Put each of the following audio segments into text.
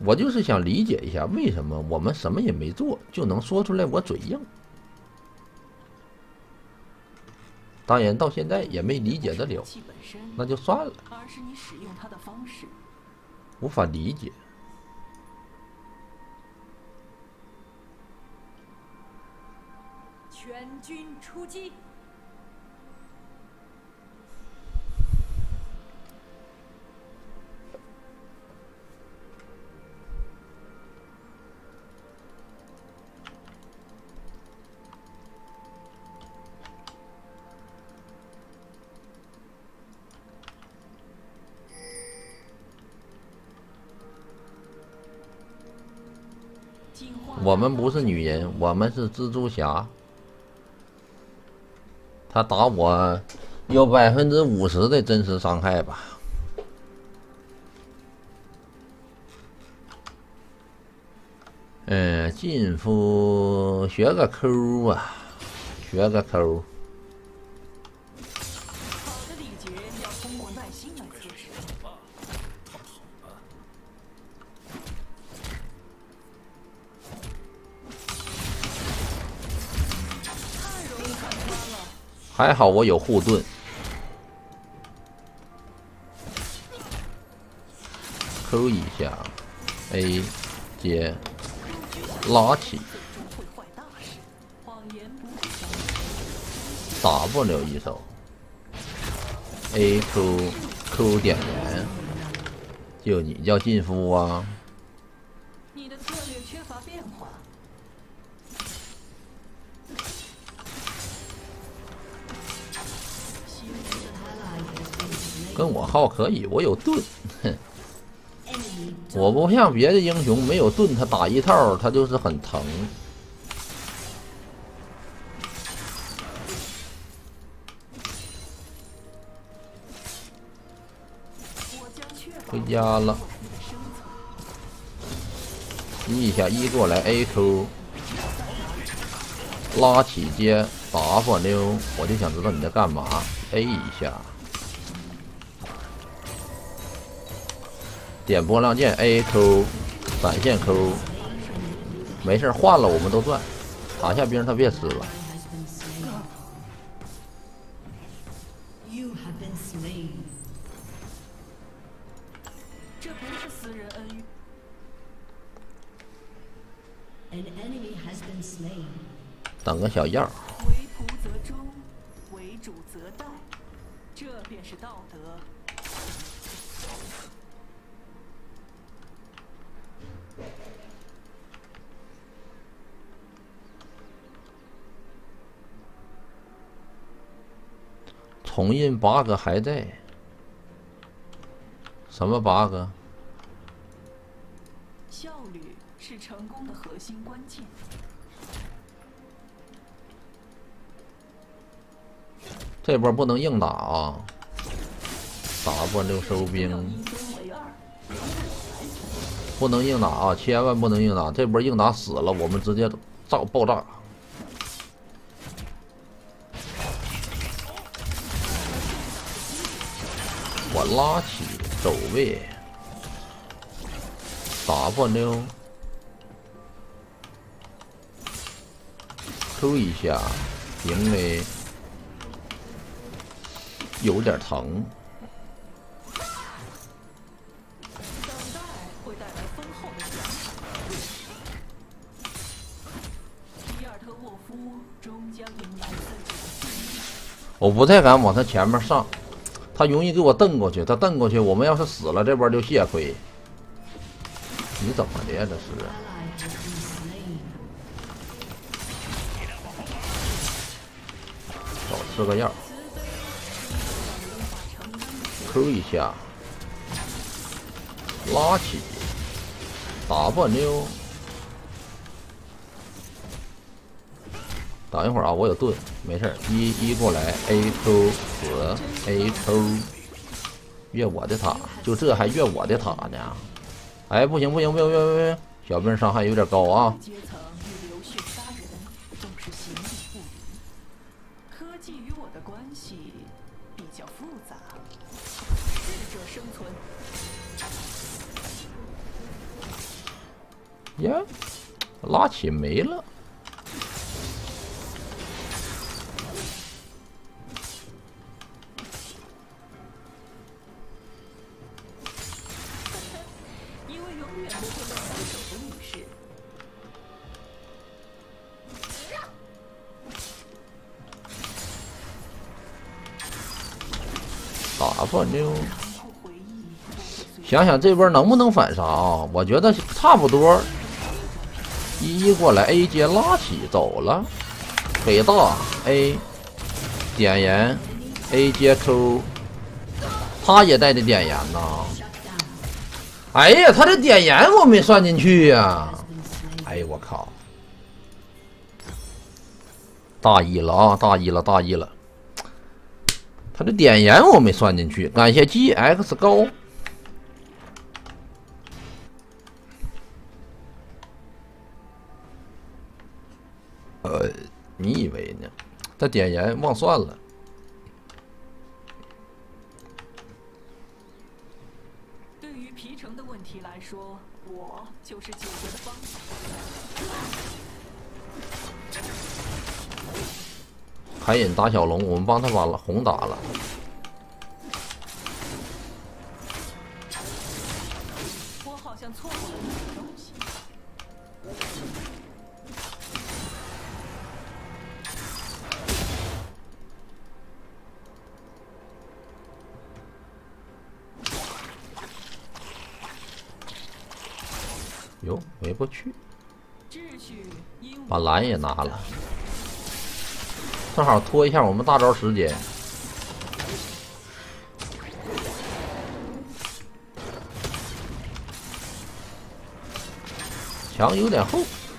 我就是想理解一下，为什么我们什么也没做就能说出来我嘴硬？当然，到现在也没理解得了，那就算了。 而是你使用它的方式， 无法理解。 全军出击！ 我们不是女人，我们是蜘蛛侠。他打我有50%的真实伤害吧？进夫学个抠啊，学个抠。 好的礼节要通过耐心来测试。太容易看穿了。 还好我有护盾。抠一下 ，A 接拉起 ，W 一手 ，A Q 点燃，就你叫进夫啊？ 你的策略缺乏变化。 跟我耗可以，我有盾，哼。我不像别的英雄没有盾，他打一套他就是很疼。回家了，一下一过来 AQ， 拉起接 W， 我就想知道你在干嘛 ，A 一下。点波浪剑 A Q， 闪现 Q， 没事换了我们都赚。塔下兵他别吃了。 这不是私人恩怨。 等个小样。 为仆则忠，为主则待，这便是道德。 重印 bug 还在，什么 bug？ 效率是成功的核心关键。 这波不能硬打啊 ！W 收兵，不能硬打啊！千万不能硬打，这波硬打死了，我们直接爆炸。我拉起走位 ，W Q 一下，因为有点疼。 等待会带来丰厚的奖赏。比尔特沃夫终将迎来自己的幸运。 我不太敢往他前面上。他容易给我蹬过去，他蹬过去，我们要是死了，这波就血亏。你怎么的呀？这是？少吃个药。Q 一下，拉起 W。等一会儿啊，我有盾，没事儿。一过来 ，AQ 死 AQ， 越我的塔，就这还越我的塔呢？哎，不行，小兵伤害有点高啊。 科技与我的关系比较复杂，适者生存。 呀，拉起没了。 因为永远不会落下手的女士。 打吧妞。想想这波能不能反杀啊？我觉得差不多。一过来 ，A 接拉起走了，北大 A 点燃 A 接 Q， 他也带的点燃呐。哎呀，他这点燃我没算进去呀！哎呀，我靠！大意了啊，大意了，大意了！他这点燃我没算进去，感谢 GX 高。你以为呢？他点燃忘算了。 对于皮城的问题来说，我就是解决的方法。 海隐打小龙，我们帮他把红打了。 我好像错过了什么东西。 哟，回不去， 秩序因把蓝也拿了，正好拖一下我们大招时间。墙有点厚，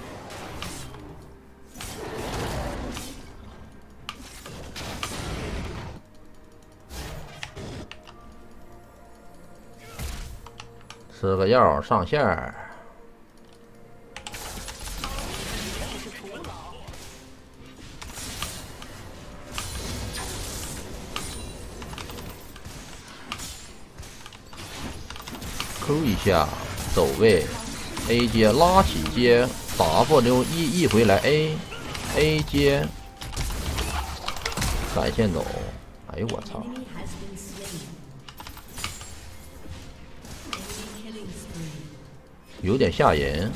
吃个药上线儿。Q 一下，走位 ，A 接拉起接 ，W 一回来 A 接，闪现走，哎呦我操！有点吓人。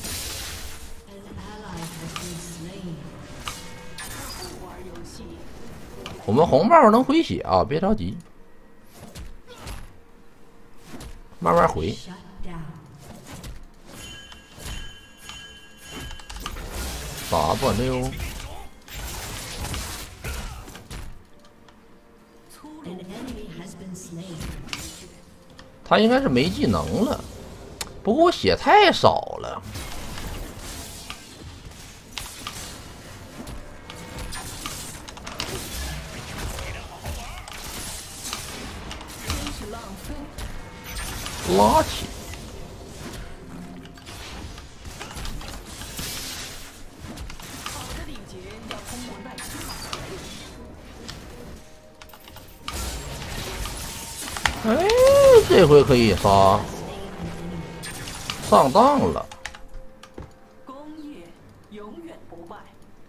我们红帽能回血啊，别着急。慢慢回。W， 他应该是没技能了，不过我血太少了。拉起， 好的礼节要通过耐心。 哎，这回可以杀，上当了。 工业永远不败。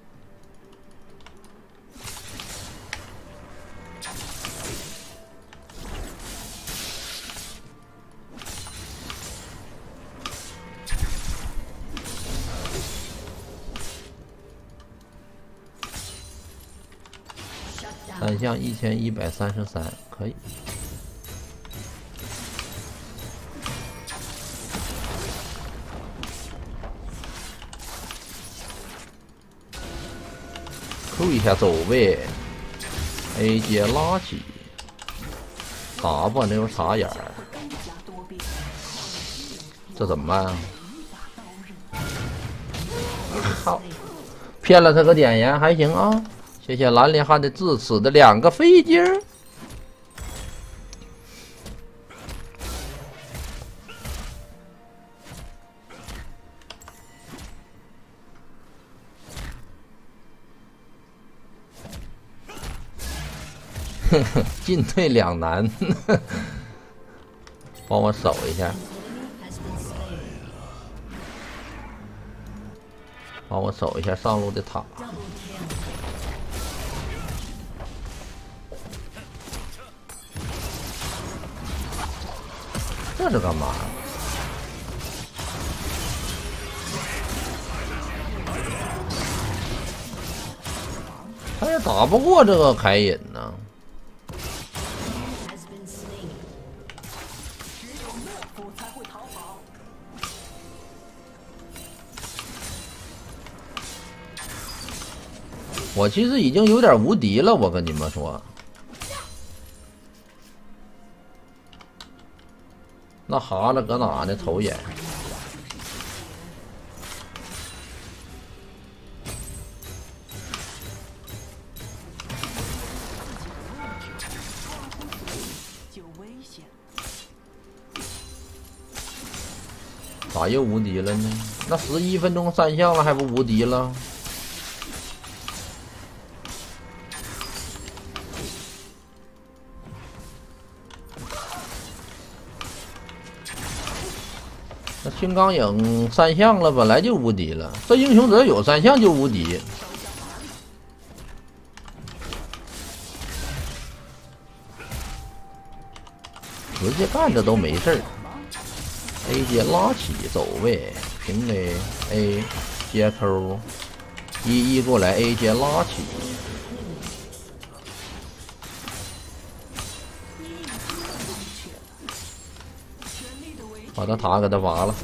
3项1133，可以。Q 一下走位 ，A 接拉起，打吧那种傻眼儿，这怎么办啊？好，骗了他个点燃还行啊。谢谢蓝莲汉的至此的2个飞机儿。呵呵，进退两难，帮我守一下。 帮我守一下上路的塔。这是干嘛？他也打不过这个凯隐呢。我其实已经有点无敌了，我跟你们说。那哈子搁哪呢？瞅一眼。咋又无敌了呢？那11分钟3项了，还不无敌了？那青钢影3项了，本来就无敌了。这英雄只要有3项就无敌。直接干着都没事儿。A 接拉起走位，平 A 接 Q， 1过来 A 接拉起，把他塔给他拔了。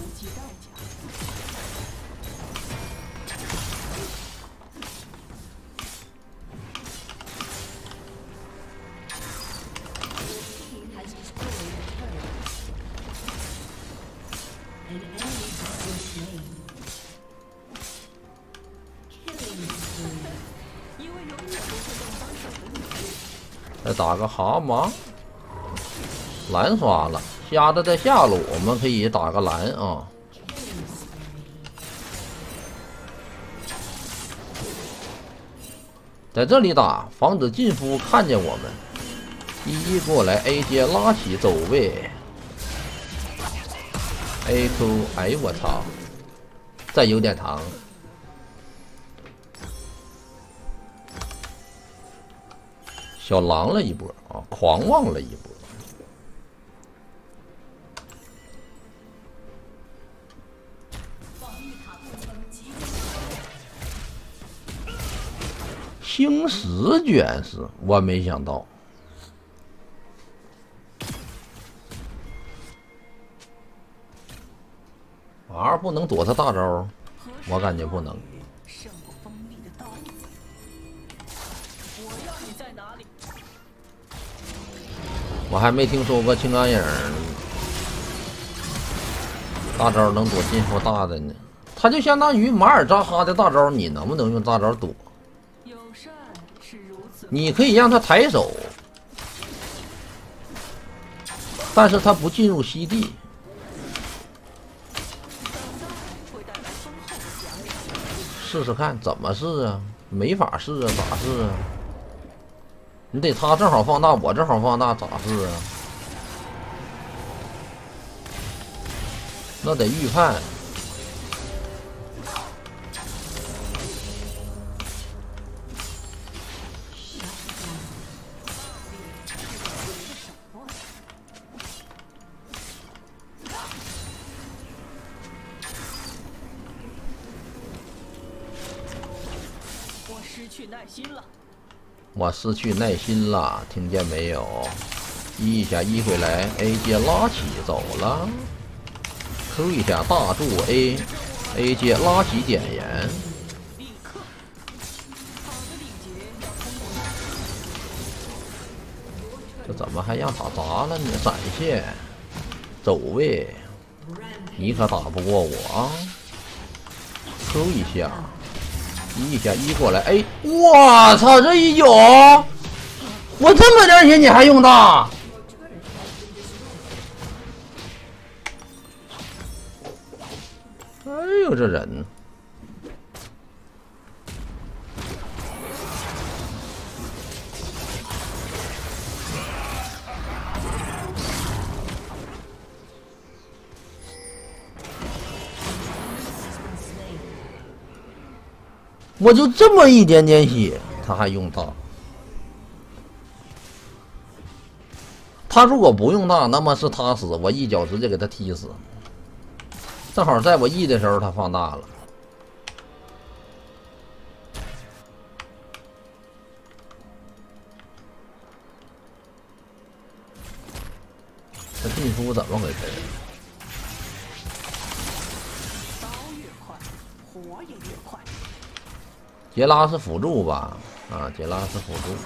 再打个蛤蟆，蓝刷了，瞎子在下路，我们可以打个蓝啊。在这里打，防止近夫看见我们。1过来 A 接拉起走位 ，AQ， 哎呦我操！再有点糖。小狼了一波啊，狂妄了一波。星矢卷是，我没想到。R 不能躲他大招，我感觉不能。我还没听说过青钢影大招能躲近乎大的呢，他就相当于马尔扎哈的大招，你能不能用大招躲？你可以让他抬手，但是他不进入西地。试试看怎么试啊？没法试啊，咋试啊？你得他正好放大，我正好放大，咋试啊？那得预判。 我失去耐心了。 我失去耐心了，听见没有？E 一下E回来 ，A 接拉起走了 ，Q 一下大柱 A 接拉起点燃，这怎么还让打砸了呢？闪现，走位，你可打不过我啊 ！Q 一下。一下一过来，哎，我操，这一有，我这么点血你还用大？哎呦，这人！ 我就这么一点点血，他还用大。他如果不用大，那么是他死，我一脚直接给他踢死。正好在我 E 的时候，他放大了。这进出怎么回事？ 刀越快，火也越快。 杰拉是辅助吧？啊，杰拉是辅助。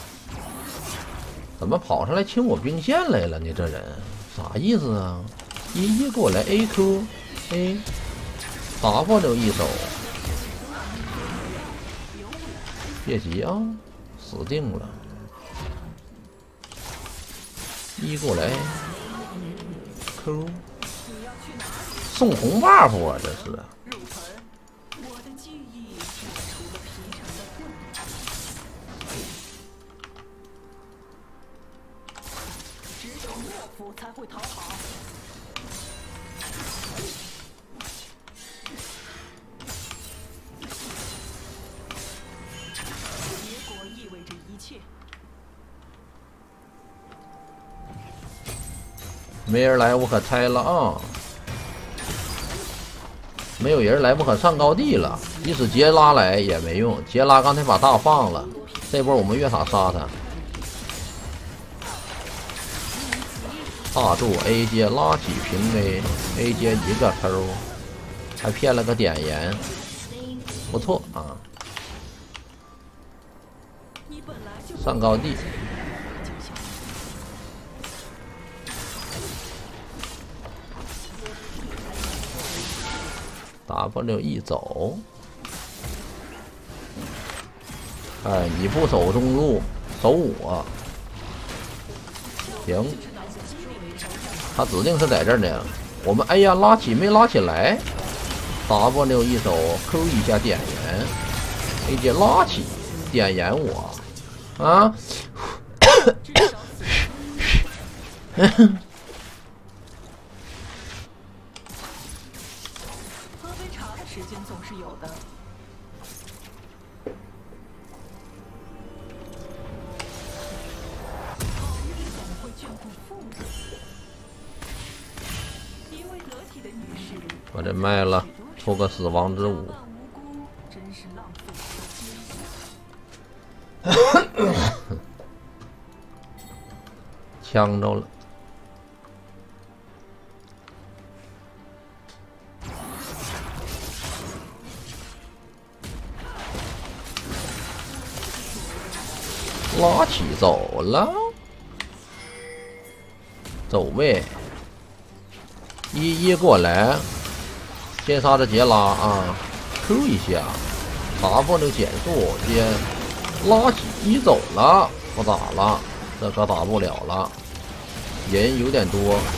怎么跑上来清我兵线来了呢？这人啥意思啊？一过来 AQ A W 一手，别急啊，死定了。一过来 Q 送红 buff 啊，这是。 入魂，我的记忆除了皮城的盾，只有懦夫才会逃跑。结果意味着一切。 没人来，我可拆了啊！没有人来，我可上高地了。即使杰拉来也没用，杰拉刚才把大放了，这波我们越塔杀他。大柱 A 阶拉起平 A 阶一个抽，还骗了个点盐，不错啊！上高地。W 一走，哎，你不守中路，守我，行。他指定是在这儿呢。我们哎呀，拉起没拉起来。W 一手 Q 一下点燃 ，A 姐拉起点燃我，啊！ 喝杯茶的时间总是有的。好运总会眷顾父母。一位得体的女士， 把这卖了，出个死亡之舞。 无辜，真是浪费时间。 呛着了。拉起走了，走位，一过来，先杀这杰拉啊 ，Q 一下 ，W 减速，先拉起一走了，不打了，这可打不了了，人有点多，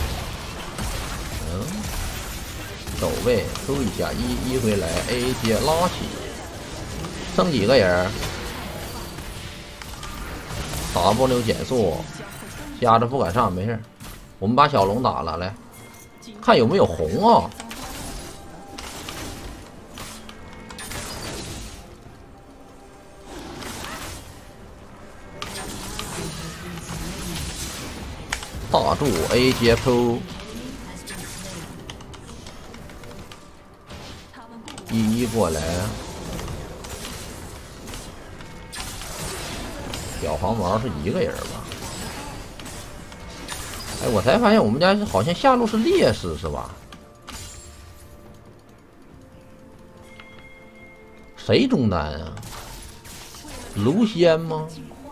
走位 Q 一下，一回来 A 接拉起，剩几个人？W 减速，瞎子不敢上，没事。我们把小龙打了，来看有没有红啊？大柱 A 接 Q， 一过来。小黄毛是一个人吧？哎，我才发现我们家好像下路是劣势，是吧？谁中单啊？卢仙吗？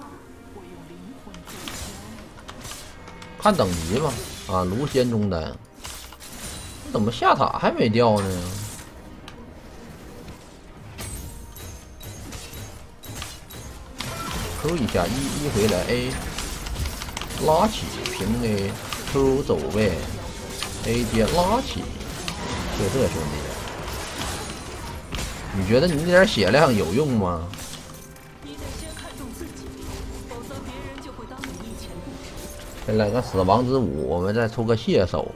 看等级吧。啊，卢仙中单。怎么下塔还没掉呢？Q 一下一回来 A 拉起平 A Q 走位 A 接拉起，就这兄弟，你觉得你那点血量有用吗？ 你得先看重自己，否则别人就会当你一钱不值。 再来个死亡之舞，我们再出个蟹手，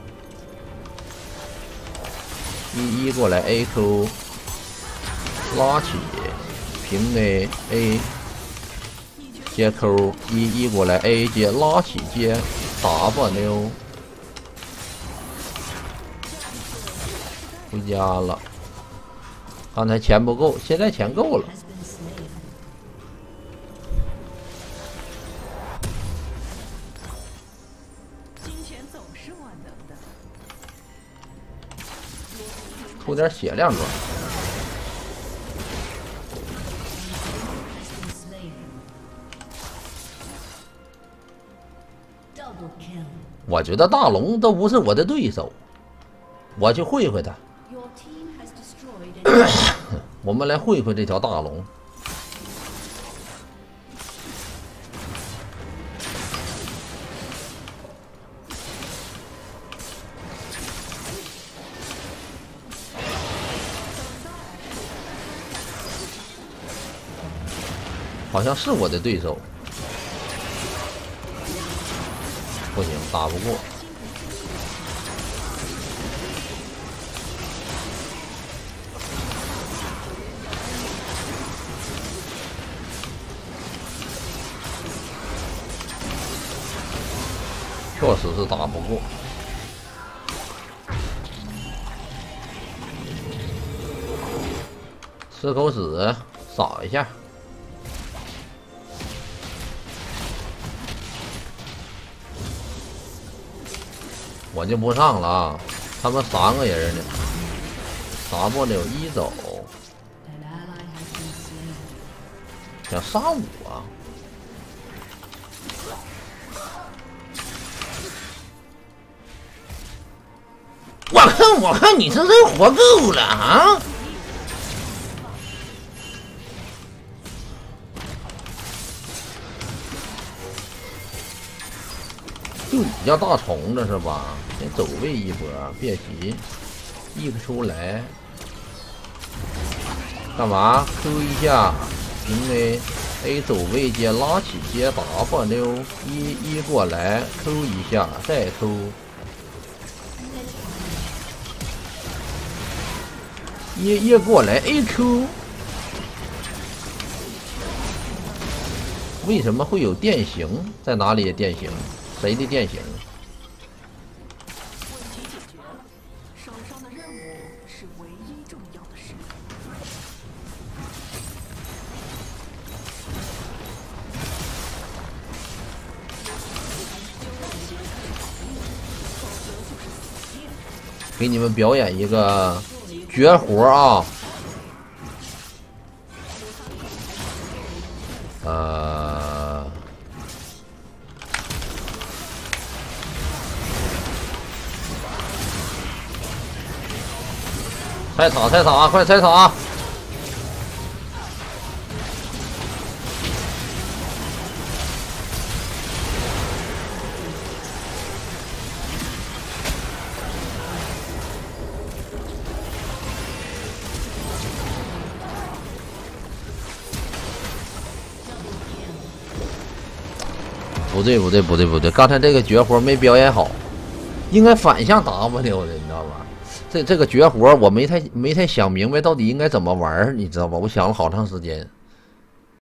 一过来 AQ 拉起平 A 接 Q 一过来 A 接拉起接 W 回家了。刚才钱不够，现在钱够了。 金钱总是万能的。 出点血量装。我觉得大龙都不是我的对手，我去会会他。我们来会会这条大龙。好像是我的对手，不行，打不过。确实是打不过。吃口屎，扫一下。我就不上了啊，他们3个人呢，W 一走，想杀我。我看你这人活够了啊！就你叫大虫子是吧？先走位一波，别急，溢不出来。干嘛 ？Q 一下，平 A 走位接拉起接 W 一过来 ，Q 一下，再 Q。一过来 AQ， 为什么会有电刑？在哪里的电刑？谁的电刑？ 问题解决了，手上的任务是唯一重要的事。 给你们表演一个绝活啊！菜草啊，快菜草啊！不对，刚才这个绝活没表演好，应该反向 W 的，你知道吧？这个绝活我没太想明白到底应该怎么玩，你知道吧？我想了好长时间。